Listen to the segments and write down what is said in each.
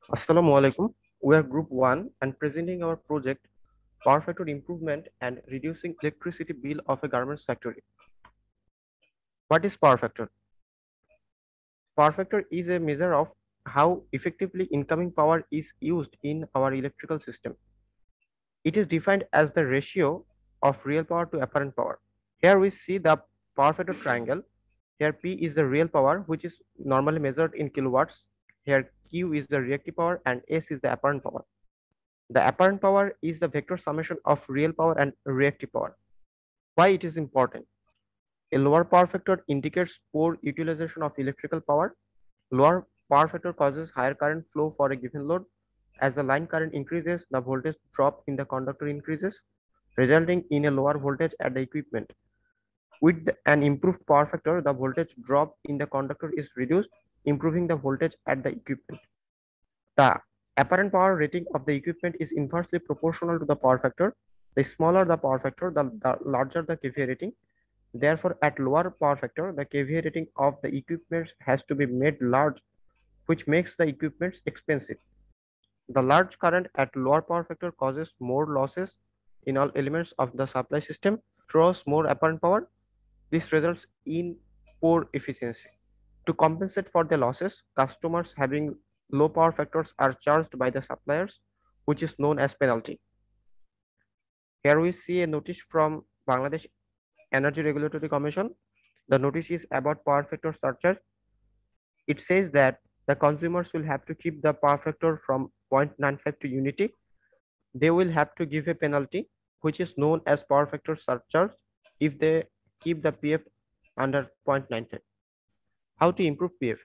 Assalamu alaikum. We are Group 1 and presenting our project Power Factor Improvement and Reducing Electricity Bill of a Garments Factory. What is Power Factor? Power Factor is a measure of how effectively incoming power is used in our electrical system. It is defined as the ratio of real power to apparent power. Here we see the power factor triangle. Here P is the real power, which is normally measured in kilowatts. Here Q is the reactive power and S is the apparent power. The apparent power is the vector summation of real power and reactive power. Why it is important? A lower power factor indicates poor utilization of electrical power. Lower power factor causes higher current flow for a given load. As the line current increases, the voltage drop in the conductor increases, resulting in a lower voltage at the equipment. With an improved power factor, the voltage drop in the conductor is reduced, improving the voltage at the equipment. The apparent power rating of the equipment is inversely proportional to the power factor. The smaller the power factor, the larger the kVA rating. Therefore, at lower power factor, the kVA rating of the equipment has to be made large, which makes the equipment expensive. The large current at lower power factor causes more losses in all elements of the supply system, throws more apparent power. This results in poor efficiency. To compensate for the losses, customers having low power factors are charged by the suppliers, which is known as penalty. Here we see a notice from Bangladesh Energy Regulatory Commission. The notice is about power factor surcharge. It says that the consumers will have to keep the power factor from 0.95 to unity. They will have to give a penalty, which is known as power factor surcharge, if they keep the PF under 0.95. How to improve PF?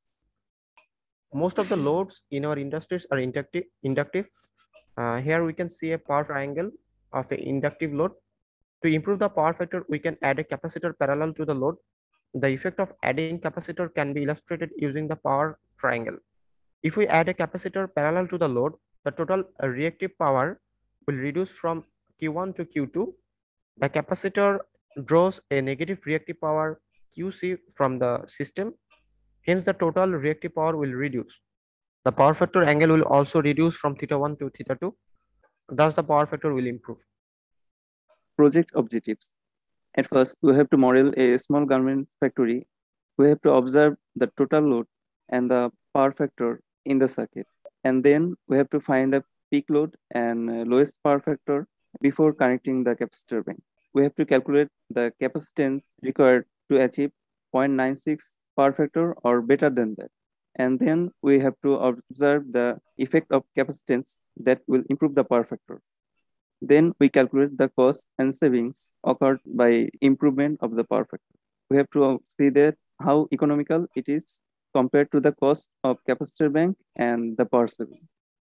Most of the loads in our industries are inductive. Here we can see a power triangle of an inductive load. To improve the power factor, we can add a capacitor parallel to the load. The effect of adding capacitor can be illustrated using the power triangle. If we add a capacitor parallel to the load, the total reactive power will reduce from Q1 to Q2. The capacitor draws a negative reactive power QC from the system. Hence, the total reactive power will reduce. The power factor angle will also reduce from theta 1 to theta 2. Thus, the power factor will improve. Project objectives. At first, we have to model a small garment factory. We have to observe the total load and the power factor in the circuit. And then we have to find the peak load and lowest power factor before connecting the capacitor bank. We have to calculate the capacitance required to achieve 0.96 power factor or better than that. And then we have to observe the effect of capacitance that will improve the power factor. Then we calculate the cost and savings occurred by improvement of the power factor. We have to see that how economical it is compared to the cost of capacitor bank and the power saving.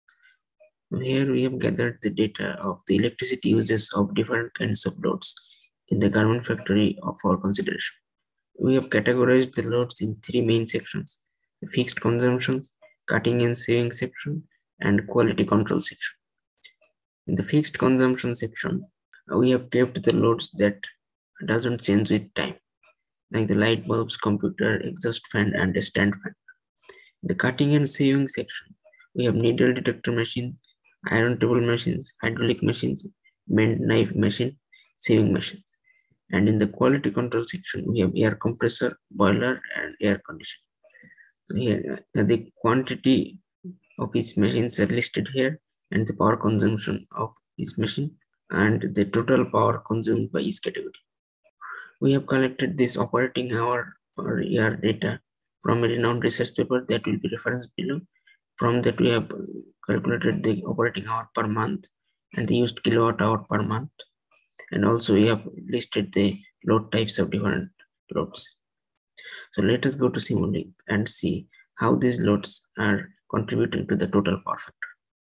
Here we have gathered the data of the electricity uses of different kinds of loads in the garment factory of our consideration. We have categorized the loads in three main sections: the fixed consumptions, cutting and saving section, and quality control section. In the fixed consumption section, we have kept the loads that doesn't change with time, like the light bulbs, computer, exhaust fan, and a stand fan. In the cutting and saving section, we have needle detector machine, iron table machines, hydraulic machines, bend knife machine, saving machines. And in the quality control section, we have air compressor, boiler, and air conditioner. So here, the quantity of each machines are listed here, and the power consumption of each machine, and the total power consumed by each category. We have collected this operating hour or year data from a renowned research paper that will be referenced below. From that, we have calculated the operating hour per month and the used kilowatt hour per month. And also we have listed the load types of different loads. So let us go to Simulink and see how these loads are contributing to the total power factor.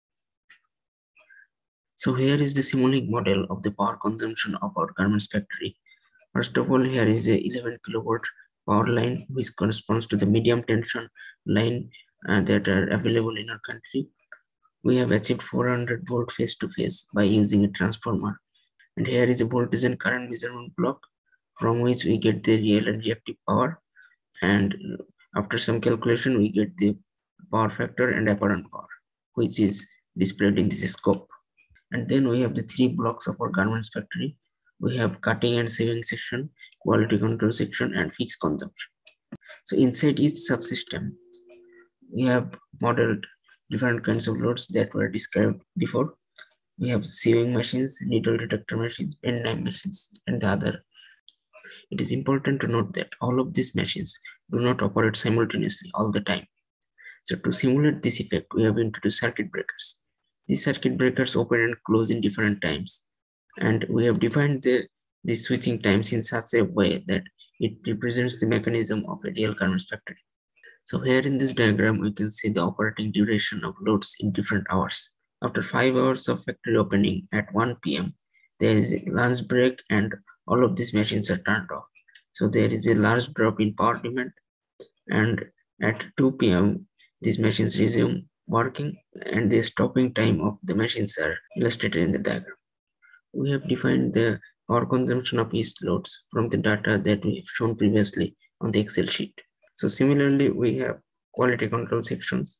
So here is the Simulink model of the power consumption of our garments factory. First of all, here is a 11 kilowatt power line, which corresponds to the medium tension line that are available in our country. We have achieved 400 volt phase to phase by using a transformer. And here is a voltage and current measurement block from which we get the real and reactive power. And after some calculation, we get the power factor, and apparent power, which is displayed in this scope. And then we have the three blocks of our garments factory. We have cutting and sewing section, quality control section, and fixed consumption. So inside each subsystem, we have modeled different kinds of loads that were described before. We have sewing machines, needle detector machines, pen knife machines, and the other. It is important to note that all of these machines do not operate simultaneously all the time. So to simulate this effect, we have introduced circuit breakers. These circuit breakers open and close in different times, and we have defined the switching times in such a way that it represents the mechanism of a real garments factory. So here in this diagram, we can see the operating duration of loads in different hours. After 5 hours of factory opening at 1 p.m., there is a lunch break and all of these machines are turned off. So there is a large drop in power demand, and at 2 p.m., these machines resume working, and the stopping time of the machines are illustrated in the diagram. We have defined the power consumption of each loads from the data that we have shown previously on the Excel sheet. So similarly, we have quality control sections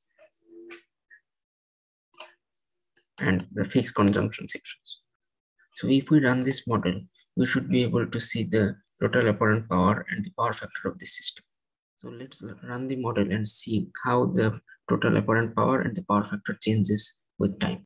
and the fixed consumption sections. So if we run this model, we should be able to see the total apparent power and the power factor of this system. So let's run the model and see how the total apparent power and the power factor changes with time.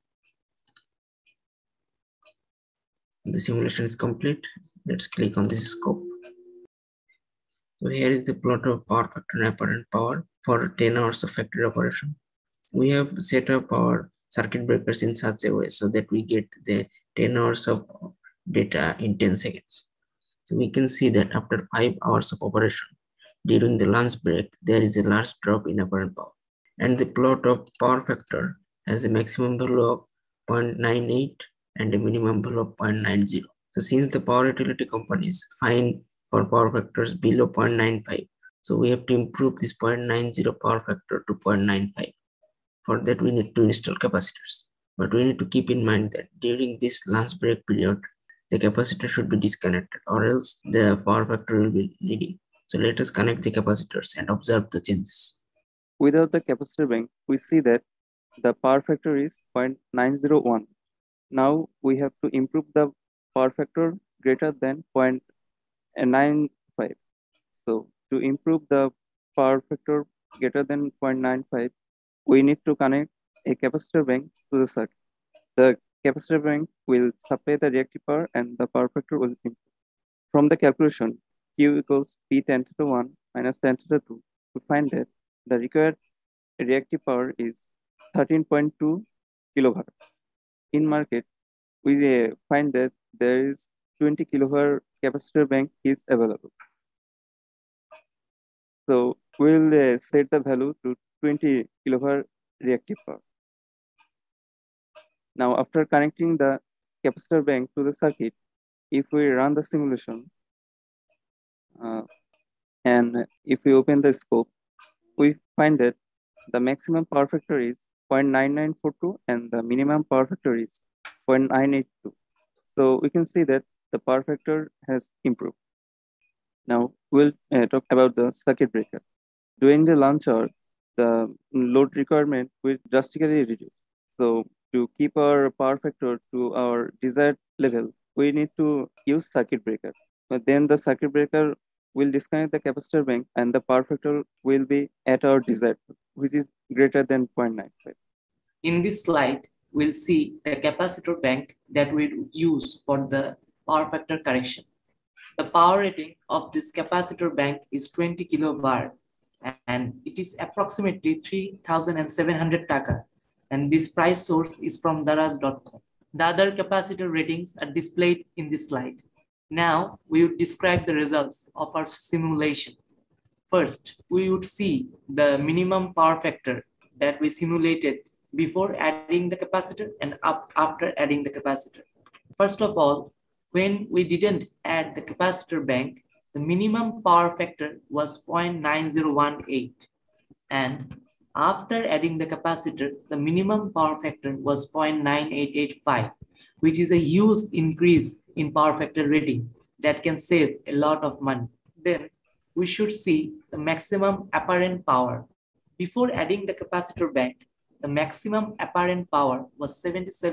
The simulation is complete. Let's click on this scope. So here is the plot of power factor and apparent power for 10 hours of factory operation. We have set up our circuit breakers in such a way so that we get the 10 hours of data in 10 seconds. So we can see that after 5 hours of operation, during the lunch break, there is a large drop in apparent power. And the plot of power factor has a maximum value of 0.98 and a minimum value of 0.90. So since the power utility companies find for power factors below 0.95, so we have to improve this 0.90 power factor to 0.95. For that, we need to install capacitors. But we need to keep in mind that during this lunch break period, the capacitor should be disconnected, or else the power factor will be leading. So let us connect the capacitors and observe the changes. Without the capacitor bank, we see that the power factor is 0.901. Now we have to improve the power factor greater than 0.95. So to improve the power factor greater than 0.95, we need to connect a capacitor bank to the circuit. The capacitor bank will supply the reactive power and the power factor will improve. From the calculation, Q equals P tan theta 1 minus tan theta 2, we find that the required reactive power is 13.2 kilowatt. In market, we find that there is 20 kilowatt capacitor bank is available. So we'll set the value to 20 kilowatt reactive power. Now, after connecting the capacitor bank to the circuit, if we run the simulation and if we open the scope, we find that the maximum power factor is 0.9942 and the minimum power factor is 0.982. So we can see that the power factor has improved. Now we'll talk about the circuit breaker. During the lunch hour, the load requirement will drastically reduce. So to keep our power factor to our desired level, we need to use circuit breaker. But then the circuit breaker will disconnect the capacitor bank and the power factor will be at our desired, which is greater than 0.95. In this slide, we'll see the capacitor bank that we use for the power factor correction. The power rating of this capacitor bank is 20 kilobar and it is approximately 3,700 taka. And this price source is from daraz.com. The other capacitor ratings are displayed in this slide. Now we would describe the results of our simulation. First, we would see the minimum power factor that we simulated before adding the capacitor and after adding the capacitor. First of all, when we didn't add the capacitor bank, the minimum power factor was 0.9018. And after adding the capacitor, the minimum power factor was 0.9885, which is a huge increase in power factor rating that can save a lot of money. Then we should see the maximum apparent power. Before adding the capacitor bank, the maximum apparent power was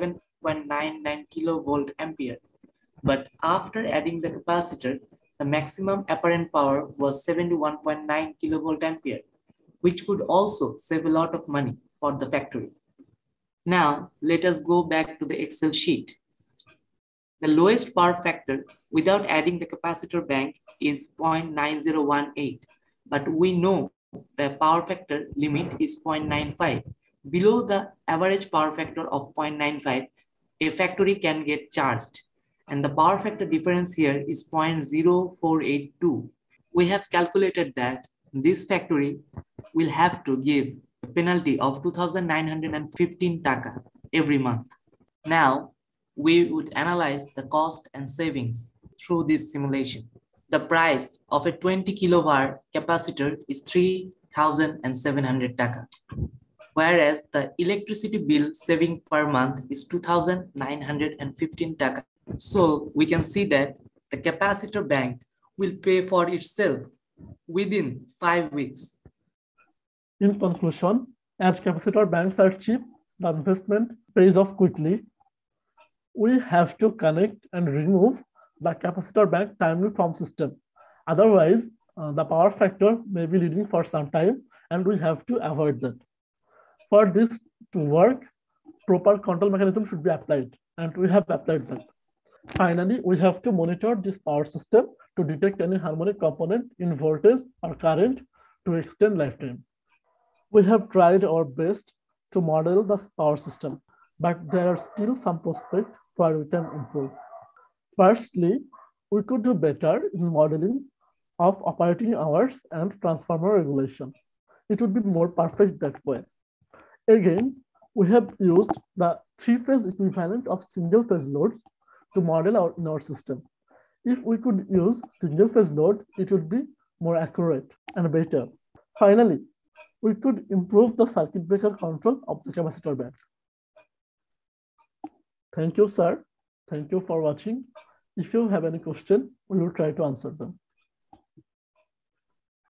77.99 kilovolt ampere. But after adding the capacitor, the maximum apparent power was 71.9 kilovolt ampere, which could also save a lot of money for the factory. Now, let us go back to the Excel sheet. The lowest power factor without adding the capacitor bank is 0.9018, but we know the power factor limit is 0.95. Below the average power factor of 0.95, a factory can get charged, and the power factor difference here is 0.0482. We have calculated that this factory will have to give a penalty of 2,915 taka every month. Now, we would analyze the cost and savings through this simulation. The price of a 20 kilowatt capacitor is 3,700 taka, whereas the electricity bill saving per month is 2,915 taka. So we can see that the capacitor bank will pay for itself within 5 weeks. In conclusion, as capacitor banks are cheap, the investment pays off quickly. We have to connect and remove the capacitor bank timely from system. Otherwise, the power factor may be leading for some time, and we have to avoid that. For this to work, proper control mechanism should be applied, and we have applied that. Finally, we have to monitor this power system to detect any harmonic component in voltage or current to extend lifetime. We have tried our best to model the power system, but there are still some prospects where we can improve. Firstly, we could do better in modeling of operating hours and transformer regulation. It would be more perfect that way. Again, we have used the three-phase equivalent of single-phase loads to model in our system. If we could use single-phase load, it would be more accurate and better. Finally, we could improve the circuit breaker control of the capacitor bank. Thank you, sir. Thank you for watching. If you have any question, we will try to answer them.